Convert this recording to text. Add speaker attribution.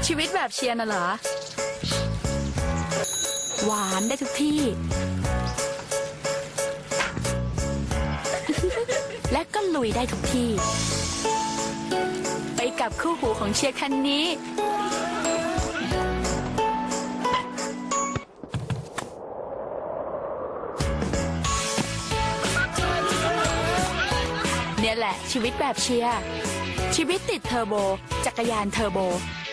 Speaker 1: ชีวิตแบบเชียร์น่ะเหรอหวานได้ทุกที่ และก็ลุยได้ทุกที่ ไปกับคู่หูของเชียร์คันนี้เนี่ยแหละชีวิตแบบเชียร์ชีวิตติดเทอร์โบจักรยานเทอร์โบ